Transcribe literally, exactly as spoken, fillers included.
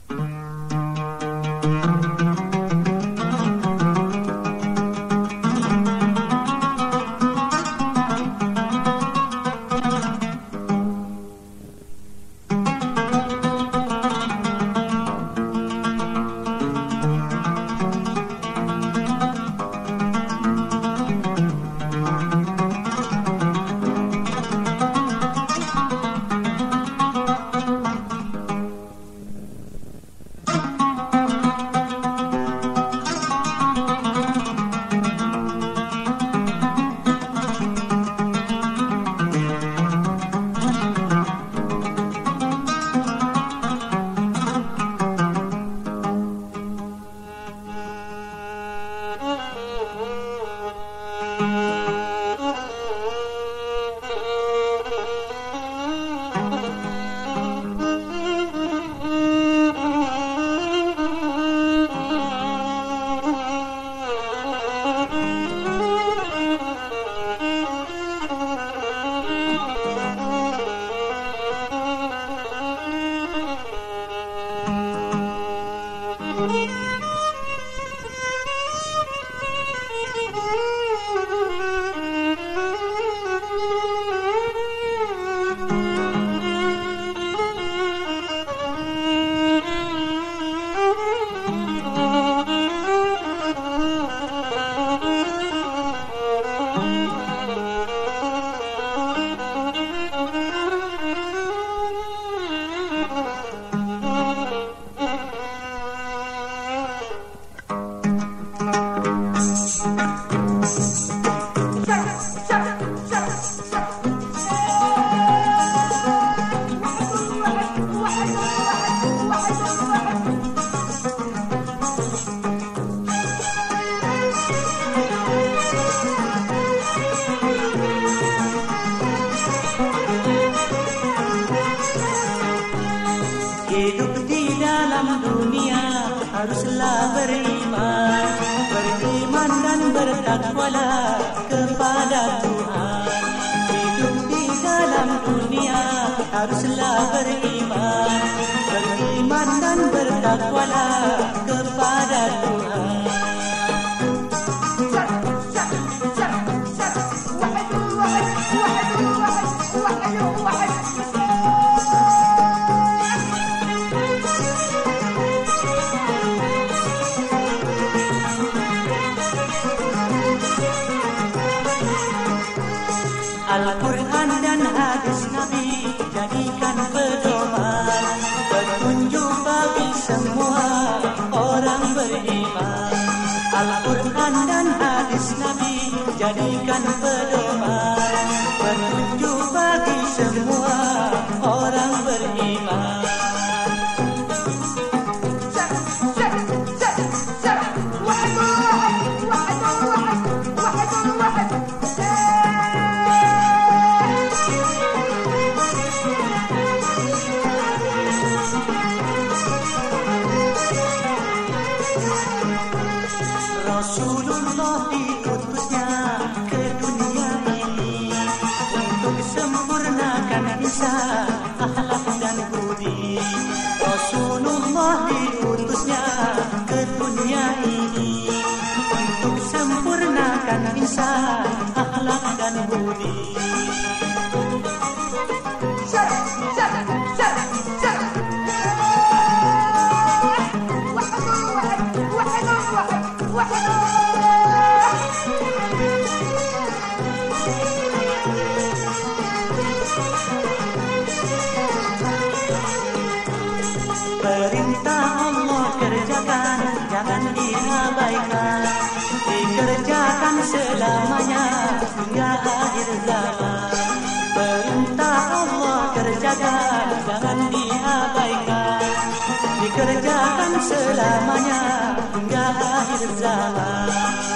Hidup di dalam dunia haruslah beriman, beriman dan bertakwalah kepada Tuhan. Hidup di dalam dunia haruslah beriman, beriman dan bertakwalah kepada Tuhan. Al-Quran dan hadis Nabi jadikan pedoman, petunjuk bagi semua orang beriman. Al-Quran dan hadis Nabi jadikan pedoman, petunjuk bagi semua orang beriman. Rasulullah diutusnya ke dunia ini untuk sempurnakan insan, akhlak dan budi. Rasulullah diutusnya ke dunia ini untuk sempurnakan insan, akhlak dan budi. Perintah Allah kerjakan, jangan diabaikan, dikerjakan selamanya hingga akhir zaman. Perintah Allah kerjakan, jangan diabaikan, dikerjakan selamanya hingga akhir zaman.